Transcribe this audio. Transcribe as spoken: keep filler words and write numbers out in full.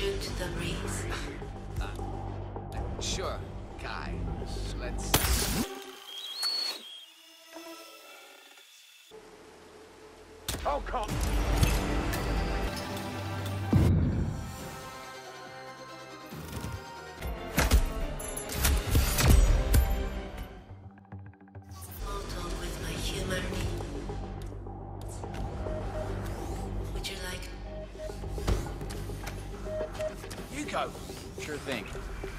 Shoot the breeze. Uh, sure, guys. Let's... Oh, God! Photo with my humor. Would you like? You go. Sure thing.